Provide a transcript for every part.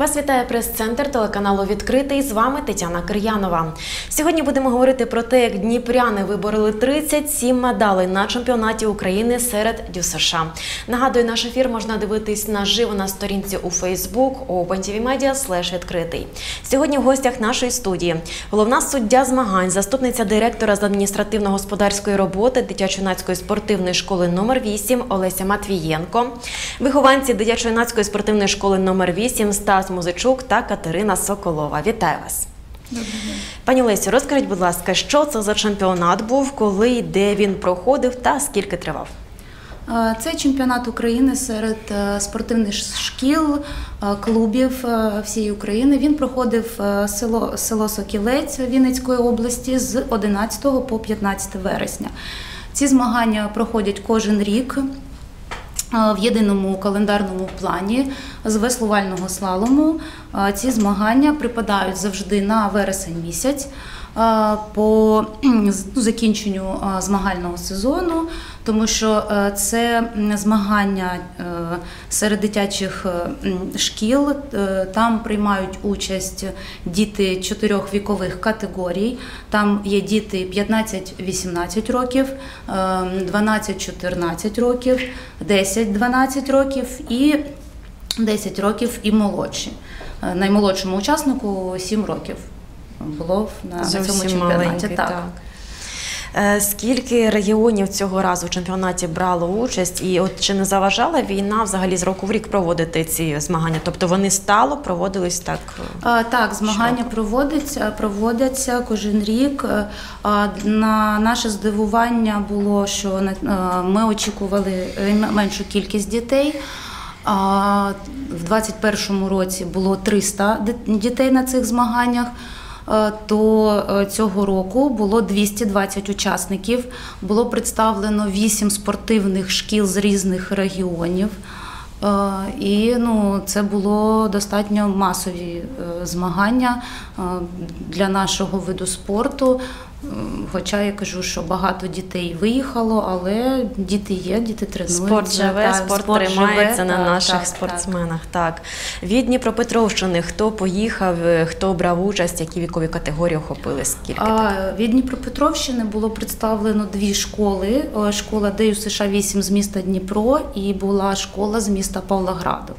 Вас вітає прес-центр телеканалу «Відкритий». З вами Тетяна Кир'янова. Сьогодні будемо говорити про те, як дніпряни вибороли 37 медалей на чемпіонаті України серед ДЮСШ. Нагадую, наш ефір можна дивитись наживо на сторінці у Facebook opentvmedia/відкритий. Сьогодні в гостях нашої студії головна суддя змагань, заступниця директора з адміністративно-господарської роботи дитячо-юнацької спортивної школи номер 8 Олеся Матвієнко, вихованці дитячо-юнацької спортивної школи номер 8 Стас Музичук та Катерина Соколова. Вітаю вас. Доброго дня. Пані Лесю, розкажіть, будь ласка, що це за чемпіонат був, коли, де він проходив та скільки тривав? Це чемпіонат України серед спортивних шкіл, клубів всієї України. Він проходив село Сокілець Вінницької області з 11 по 15 вересня. Ці змагання проходять кожен рік в єдиному календарному плані з веслувального слалому. Ці змагання припадають завжди на вересень місяць по закінченню змагального сезону, тому що це змагання серед дитячих шкіл. Там приймають участь діти 4 вікових категорій. Там є діти 15-18 років, 12-14 років, 10-12 років і 10 років і молодші. Наймолодшому учаснику 7 років було на цьому чемпіонаті. Так. Скільки регіонів цього разу в чемпіонаті брало участь? І от чи не заважала війна взагалі з року в рік проводити ці змагання? Тобто вони стало проводились так? Так, змагання проводяться кожен рік. На наше здивування було, що ми очікували меншу кількість дітей. В 2021 році було 300 дітей на цих змаганнях, то цього року було 220 учасників, було представлено 8 спортивних шкіл з різних регіонів. І це було достатньо масові змагання для нашого виду спорту. Хоча я кажу, що багато дітей виїхало, але діти є, діти тренуються. Спорт живе, спорт тримається на наших спортсменах. Так. Від Дніпропетровщини хто поїхав, хто брав участь, які вікові категорії охопили? Скільки? Від Дніпропетровщини було представлено 2 школи. Школа ДЮСШ 8 з міста Дніпро і була школа з міста Павлограду.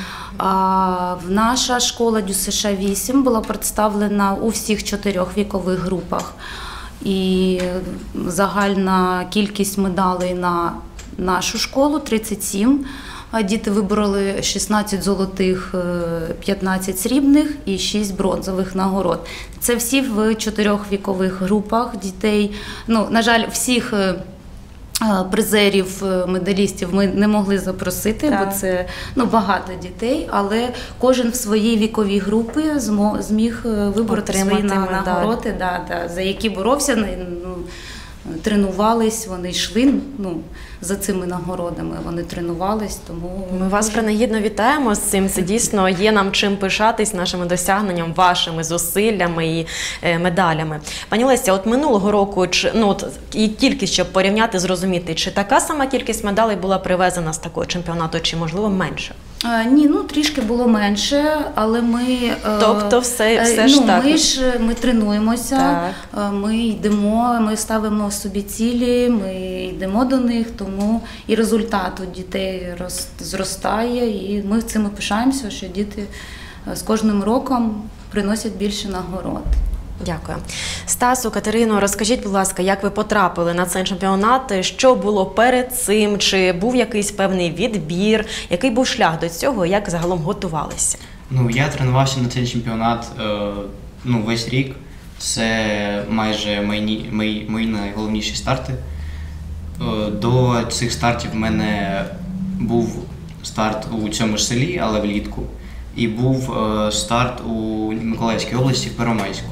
Наша школа ДЮСШ 8 була представлена у всіх 4 вікових групах. І загальна кількість медалей на нашу школу – 37. Діти вибороли 16 золотих, 15 срібних і 6 бронзових нагород. Це всі в 4 вікових групах дітей. На жаль, всіх призерів, медалістів ми не могли запросити, бо це багато дітей, але кожен в своїй віковій групі зміг вибороти свої нагороди, за які боровся, тренувались, вони йшли за цими нагородами, вони тренувались, тому... Ми вас принагідно вітаємо з цим, це дійсно є нам чим пишатись нашими досягненням, вашими зусиллями і медалями. Пані Леся, от минулого року, і тільки щоб порівняти, зрозуміти, чи така сама кількість медалей була привезена з такого чемпіонату, чи можливо менше? Ні, трішки було менше, але ми... Тобто все ж так? Ми тренуємося, ми йдемо, ми ставимо собі цілі, ми йдемо до них, тому і результат у дітей зростає, і ми цим пишаємося, що діти з кожним роком приносять більше нагород. Дякую. Стасу, Катерино, розкажіть, будь ласка, як ви потрапили на цей чемпіонат, що було перед цим, чи був якийсь певний відбір, який був шлях до цього, як загалом готувалися? Я тренувався на цей чемпіонат весь рік. Це майже мої найголовніші старти. До цих стартів в мене був старт у цьому ж селі, але влітку, і був старт у Миколаївській області, в Первомайську.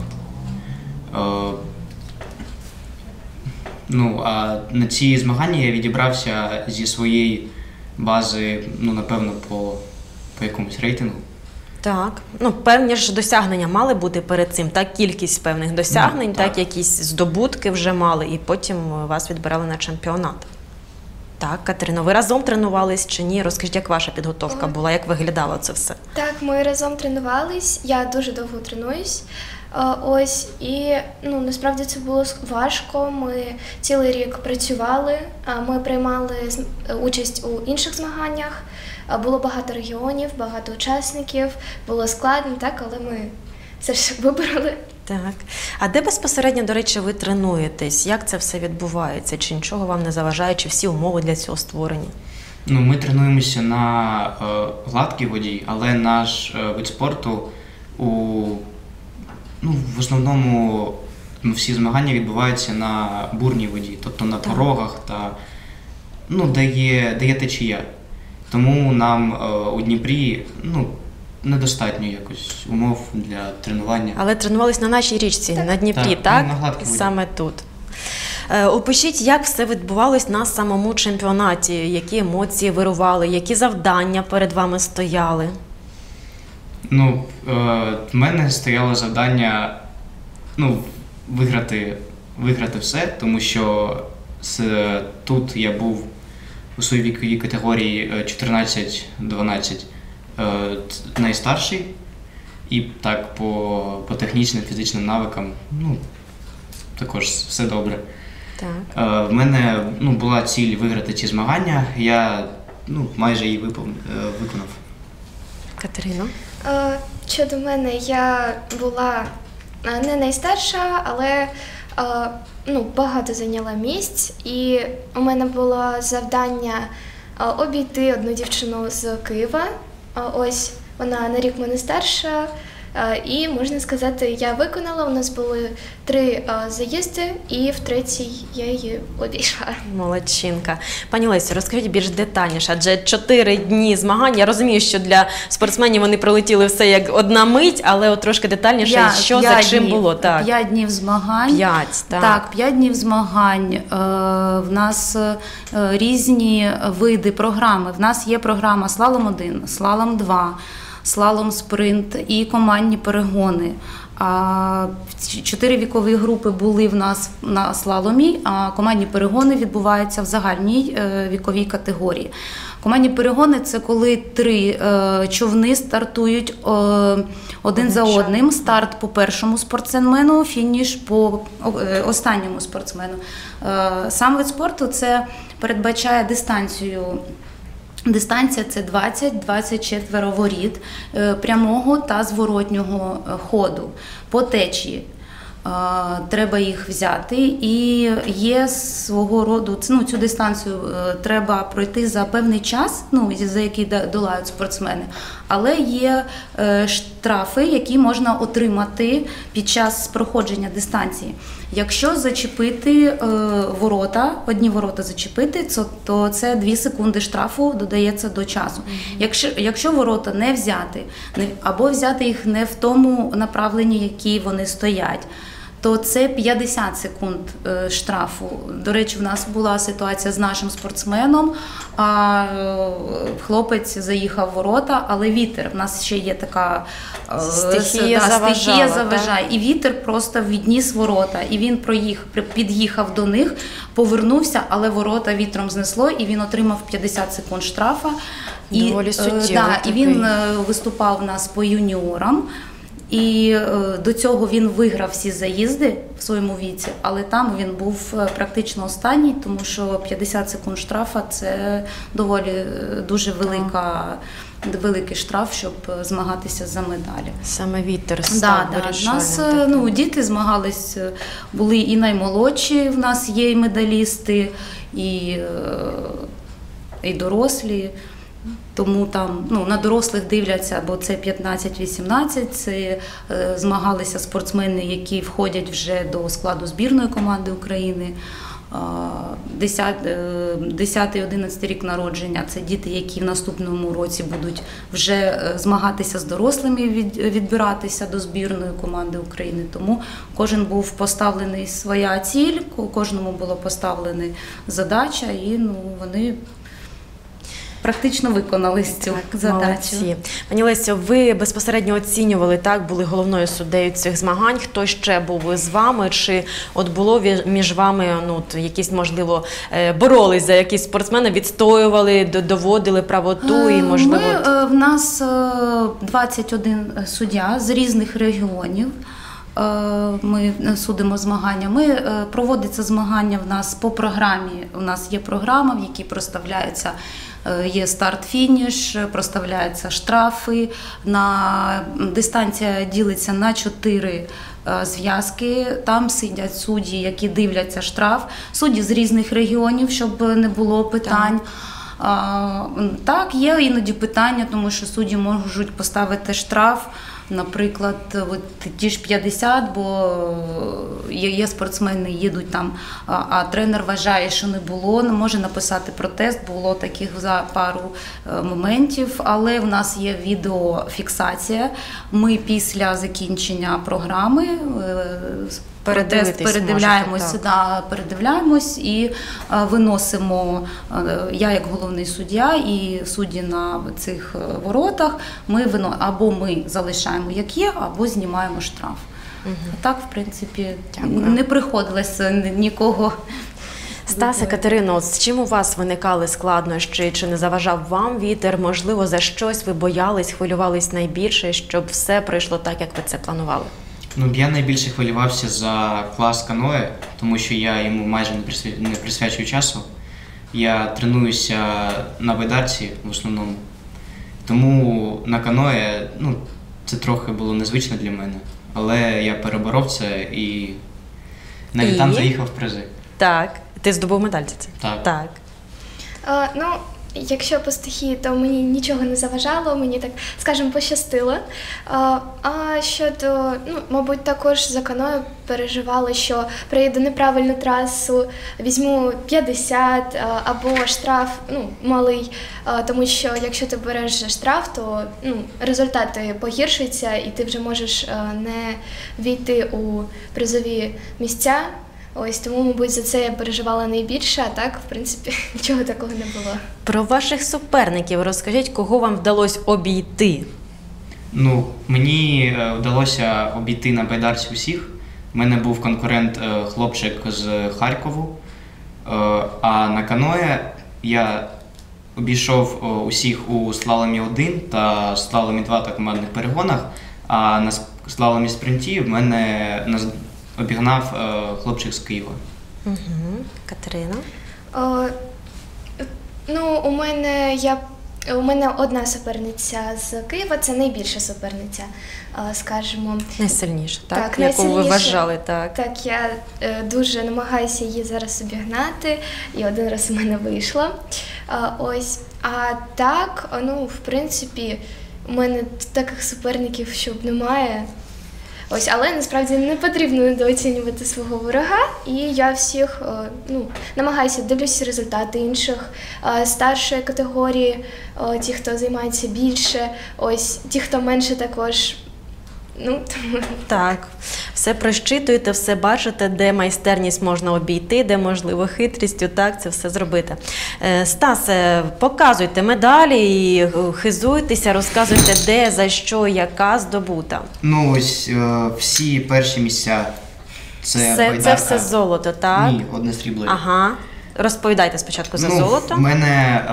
А на ці змагання я відібрався зі своєї бази, напевно, по якомусь рейтингу. Так, певні ж досягнення мали бути перед цим, так, кількість певних досягнень, так, якісь здобутки вже мали, і потім вас відбирали на чемпіонат. Так, Катерино, ви разом тренувались чи ні? Розкажіть, як ваша підготовка була, як виглядало це все? Так, ми разом тренувались, я дуже довго тренуюсь. Ось, і насправді це було важко. Ми цілий рік працювали, ми приймали участь у інших змаганнях. Було багато регіонів, багато учасників, було складно, так, але ми все ж вибороли. Так. А де безпосередньо, до речі, ви тренуєтесь? Як це все відбувається? Чи нічого вам не заважає, чи всі умови для цього створені? Ми тренуємося на гладкій воді, але наш вид спорту в основному всі змагання відбуваються на бурній воді, тобто на порогах та де є течія. Тому нам у Дніпрі недостатньо якось умов для тренування. Але тренувались на нашій річці, на Дніпрі, так? На гладкій воді. Саме тут. Опишіть, як все відбувалось на самому чемпіонаті, які емоції вирували, які завдання перед вами стояли? В мене стояло завдання виграти все, тому що тут я був у своїй віковій категорії 14-12 найстарший, і так по технічним, фізичним навикам також все добре. Так. В мене була ціль виграти ці змагання, я майже її виконав. Катерино? Щодо мене, я була не найстарша, але багато зайняла місць, і у мене було завдання обійти одну дівчину з Києва. Ось вона на рік мене старша, і можна сказати, я виконала. У нас були 3 заїзди, і в 3-й я її обійшла. Молодчинка. Пані Лесю, розкажіть більш детальніше, адже 4 дні змагань. Я розумію, що для спортсменів вони пролетіли все як одна мить, але от трошки детальніше, що за чим було. Так. 5 днів змагань. 5, так. Так, 5 днів змагань. В нас різні види програми. В нас є програма слалом 1, слалом 2, слалом спринт і командні перегони. 4 вікові групи були в нас на слаломі, а командні перегони відбуваються в загальній віковій категорії. Командні перегони – це коли 3 човни стартують один за одним. Старт по першому спортсмену, фініш по останньому спортсмену. Сам вид спорту це передбачає дистанцію. Дистанція – це 20-24 воріт прямого та зворотнього ходу по течії. Треба їх взяти, і є свого роду, цю дистанцію треба пройти за певний час, за який долають спортсмени, але є штрафи, які можна отримати під час проходження дистанції. Якщо зачепити одні ворота зачепити, то це 2 секунди штрафу додається до часу. Якщо ворота не взяти, або взяти їх не в тому направленні, які вони стоять, то це 50 секунд штрафу. До речі, в нас була ситуація з нашим спортсменом, хлопець заїхав в ворота, але вітер, в нас ще є така стихія заважає, і вітер просто відніс ворота, і він під'їхав до них, повернувся, але ворота вітром знесло, і він отримав 50 секунд штрафа. Доволі суттєвий і він виступав у нас по юніорам. І до цього він виграв всі заїзди в своєму віці, але там він був практично останній, тому що 50 секунд штрафа – це доволі дуже великий штраф, щоб змагатися за медалі. Саме вітер став вирішальним. У нас діти змагались, були і наймолодші, в нас є і медалісти, і дорослі. Тому там на дорослих дивляться, бо це 15-18, це змагалися спортсмени, які входять вже до складу збірної команди України. 10-11 рік народження – це діти, які в наступному році будуть вже змагатися з дорослими, відбиратися до збірної команди України. Тому кожен був поставлений своя ціль, кожному була поставлена задача, і вони практично виконали цю задачу. Молодці. Пані Лесю, ви безпосередньо оцінювали, так, були головною суддею цих змагань. Хто ще був з вами? Чи от було між вами, ну, от якісь, можливо, боролись за якісь спортсмени, відстоювали, доводили правоту і, можливо... В нас 21 суддя з різних регіонів. Ми судимо змагання. Проводиться змагання в нас по програмі. У нас є програма, в якій проставляється, є старт-фініш, проставляються штрафи. Дистанція ділиться на 4 зв'язки. Там сидять судді, які дивляться штраф. Судді з різних регіонів, щоб не було питань. Так, є іноді питання, тому що судді можуть поставити штраф, наприклад, ті ж 50, бо є спортсмени, їдуть там, а тренер вважає, що не було, не може написати протест, було таких за пару моментів, але в нас є відеофіксація. Ми після закінчення програми передивляємось і виносимо, я як головний суддя і судді на цих воротах, або ми залишаємо як є, або знімаємо штраф. Так, в принципі, не приходилося нікого. Стасе, Катерино, з чим у вас виникали складнощі? Чи не заважав вам вітер? Можливо, за щось ви боялись, хвилювались найбільше, щоб все пройшло так, як ви це планували? Ну, я найбільше хвилювався за клас каное, тому що я йому майже не присвячую часу. Я тренуюся на байдарці в основному. Тому на каное, ну, це трохи було незвично для мене. Але я переборов це і навіть там заїхав в призи. Так. Ти здобув медаль за це? Так. Ну, якщо по стихії, то мені нічого не заважало, мені, так скажемо, пощастило. А щодо, мабуть, також за каною переживала, що приїду неправильну трасу, візьму 50 або штраф малий, тому що якщо ти береш штраф, то результати погіршуються і ти вже можеш не війти у призові місця. Ось, тому, мабуть, за це я переживала найбільше, а так, в принципі, нічого такого не було. Про ваших суперників розкажіть, кого вам вдалося обійти? Ну, мені вдалося обійти на байдарці усіх. У мене був конкурент хлопчик з Харкову, а на каное я обійшов усіх у слаломі 1 та слаломі 2 та командних перегонах, а на слаломі спринті в мене обігнав хлопчик з Києва. Катерина? У мене одна суперниця з Києва, це найбільша суперниця, скажімо. Найсильніша, так? Так, яку ви вважали, так? Так, я дуже намагаюся її зараз обігнати, і один раз у мене вийшло. Ось. А так, в принципі, у мене таких суперників, щоб немає. Ось, але насправді не потрібно недооцінювати свого ворога, і я всіх намагаюся, дивлюся результати інших старшої категорії, ті, хто займається більше, ось ті, хто менше також. Так, все прощитуєте, все бачите, де майстерність можна обійти, де, можливо, хитрістю, так, це все зробити. Стасе, показуйте медалі і хизуйтеся, розказуйте, де, за що, яка здобута. Ну, ось всі перші місця це байдарка. Це все золото, так? Ні, одне срібло. Ага. Розповідайте спочатку за золото. У мене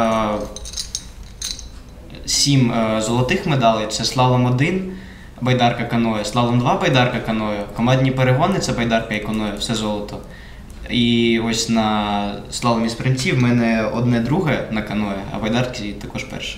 7 золотих медалей, це слалом 1, байдарка каное, слалом 2 байдарка каное, командні перегони це байдарка і каное, все золото. І ось на слаломі спринті в мене одне друге на каное, а байдарки також перше.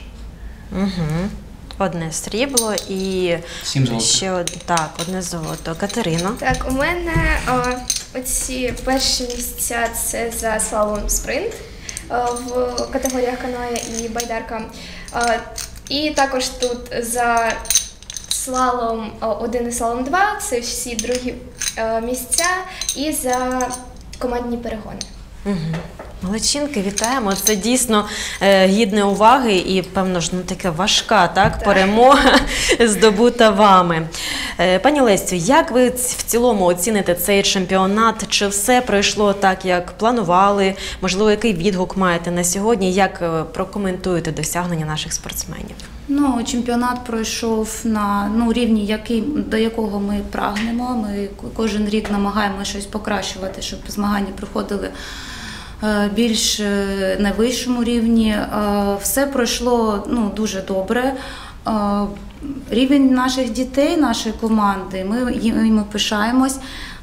Одне срібло і 7 золотих. ще одне золото. Катерина? Так, у мене оці перші місця це за слалом спринт в категоріях каное і байдарка. І також тут за слалом 1 і слалом 2, це всі другі місця, і за командні перегони. Молодчинки, вітаємо. Це дійсно гідне уваги і, певно ж, така важка перемога здобута вами. Пані Лесю, як ви в цілому оціните цей чемпіонат? Чи все пройшло так, як планували? Можливо, який відгук маєте на сьогодні? Як прокоментуєте досягнення наших спортсменів? Чемпіонат пройшов на рівні, до якого ми прагнемо. Ми кожен рік намагаємося щось покращувати, щоб змагання проходили більш на вищому рівні. Все пройшло дуже добре. Рівень наших дітей, нашої команди, ми їм пишаємось.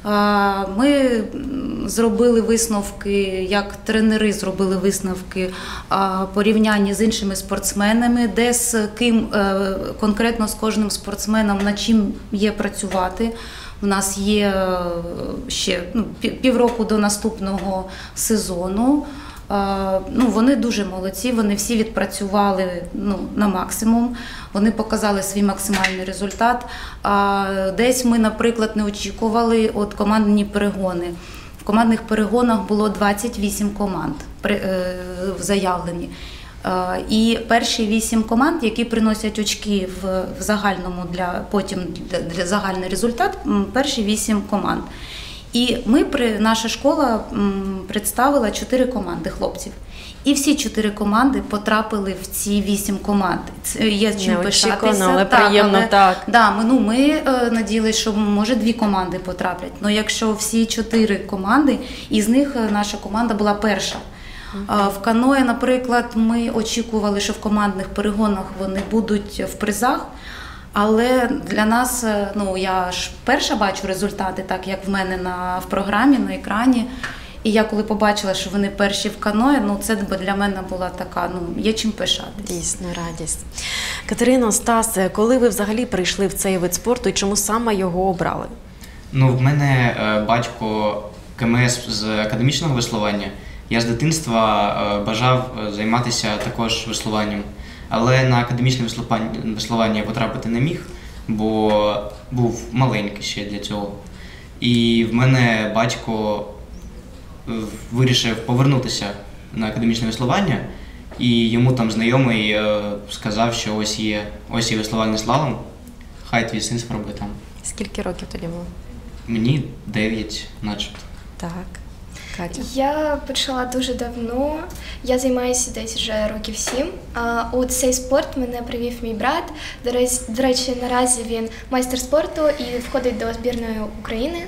Ми зробили висновки, як тренери зробили висновки порівняння з іншими спортсменами, де з ким конкретно з кожним спортсменом над чим є працювати. У нас є ще півроку до наступного сезону. Вони дуже молодці, вони всі відпрацювали на максимум, вони показали свій максимальний результат. Десь ми, наприклад, не очікували командні перегони. В командних перегонах було 28 команд заявлені. І перші 8 команд, які приносять очки в загальному для загальний результат, перші 8 команд. І наша школа представила 4 команди хлопців. І всі 4 команди потрапили в ці 8 команд. Є чим пишатися. Але приємно, так. Ми надіялися, що може 2 команди потраплять. Але якщо всі 4 команди, із них наша команда була перша. В каное, наприклад, ми очікували, що в командних перегонах вони будуть в призах, але для нас, я ж перша бачу результати, так як в мене в програмі, на екрані, і я коли побачила, що вони перші в каное, це для мене була така, є чим пишатися. Дійсно, радість. Катерино, Стас, коли ви взагалі прийшли в цей вид спорту і чому саме його обрали? В мене батько КМС з академічного веслування. Я з дитинства бажав займатися також веслуванням, але на академічне веслування я потрапити не міг, бо був маленький ще для цього. І в мене батько вирішив повернутися на академічне веслування, і йому там знайомий сказав, що ось є веслувальний слалом, хай твій син спробує там. Скільки років тоді було? Мені 9 начебто. Так. Катя? Я почала дуже давно, я займаюся десь вже років 7. У цей спорт мене привів мій брат. До речі, наразі він майстер спорту і входить до збірної України.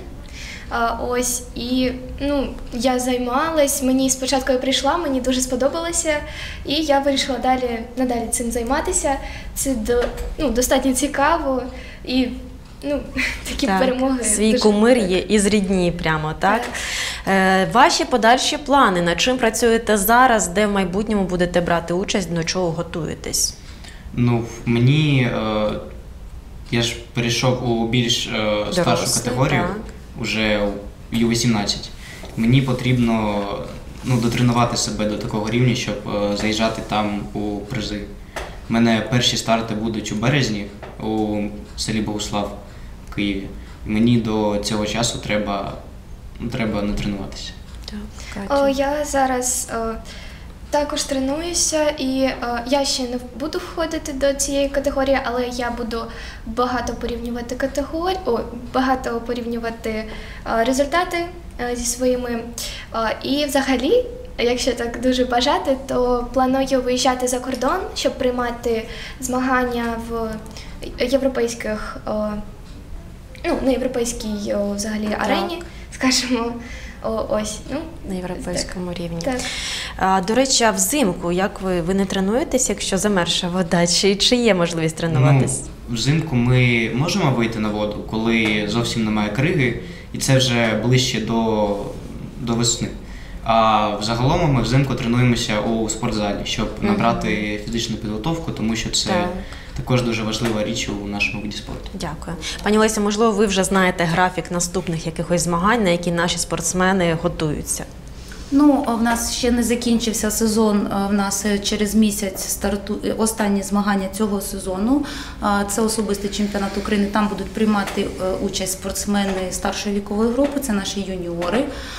Я займалась, мені спочатку я прийшла, мені дуже сподобалося, і я вирішила надалі цим займатися. Це достатньо цікаво і такі перемоги. Свій кумир є із рідні прямо, так? Ваші подальші плани, над чим працюєте зараз, де в майбутньому будете брати участь, до чого готуєтесь? Я ж перейшов у більш старшу категорію, уже у Ю-18. Мені потрібно дотренувати себе до такого рівня, щоб заїжджати там у призи. У мене перші старти будуть у березні у селі Богуслав в Києві. Мені до цього часу треба натренуватися. Я зараз також тренуюся, і я ще не буду входити до цієї категорії, але я буду багато порівнювати результати зі своїми. І взагалі, якщо так дуже бажати, то планую виїжджати за кордон, щоб приймати змагання в європейських, на європейській взагалі арені, скажімо. На європейському рівні. Так. До речі, а взимку, як ви не тренуєтесь, якщо замерзша вода, чи є можливість тренуватись? Взимку ми можемо вийти на воду, коли зовсім немає криги, і це вже ближче до весни. А взагалом ми взимку тренуємося у спортзалі, щоб набрати фізичну підготовку, тому що це також дуже важлива річ у нашому виді спорту. Дякую. Пані Лесю, можливо, ви вже знаєте графік наступних якихось змагань, на які наші спортсмени готуються? В нас ще не закінчився сезон, в нас через місяць стартує останні змагання цього сезону. Це особистий чемпіонат України, там будуть приймати участь спортсмени старшої вікової групи, це наші юніори.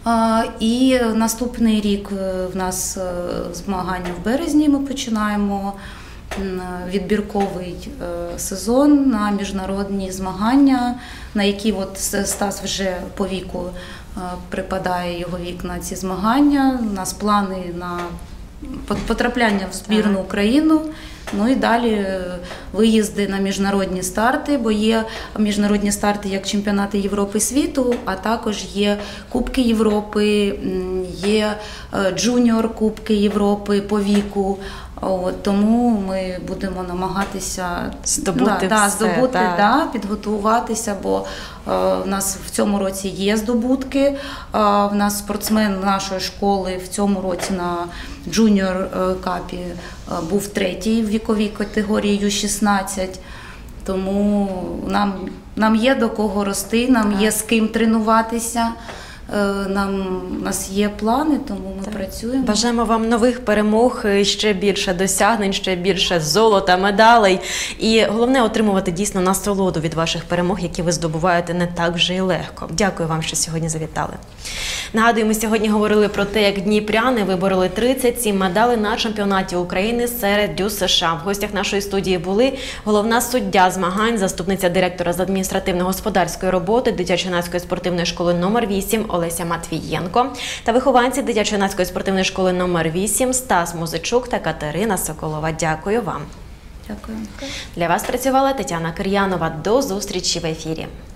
І наступний рік в нас змагання в березні, ми починаємо відбірковий сезон на міжнародні змагання, на які от Стас вже по віку припадає його вік на ці змагання. У нас плани на потрапляння в збірну Україну. Ну і далі виїзди на міжнародні старти, бо є міжнародні старти як чемпіонати Європи і світу, а також є Кубки Європи, є джуніор Кубки Європи по віку. Тому ми будемо намагатися здобути, підготуватися, бо в нас в цьому році є здобутки. В нас спортсмен нашої школи в цьому році на джуніор капі був третій в віковій категорії Ю-16. Тому нам є до кого рости, нам є з ким тренуватися. У нас є плани, тому ми працюємо. Бажаємо вам нових перемог, ще більше досягнень, ще більше золота, медалей. І головне – отримувати дійсно насолоду від ваших перемог, які ви здобуваєте не так вже й легко. Дякую вам, що сьогодні завітали. Нагадую, ми сьогодні говорили про те, як дніпряни вибороли 37 медалей на чемпіонаті України серед ДЮСШ США. В гостях нашої студії були головна суддя змагань, заступниця директора з адміністративно-господарської роботи дитячо-юнацької спортивної школи номер 8 Олеся Матвієнко та вихованці дитячо-юнацької спортивної школи номер 8 Стас Музичук та Катерина Соколова. Дякую вам. Дякую. Для вас працювала Тетяна Кир'янова. До зустрічі в ефірі.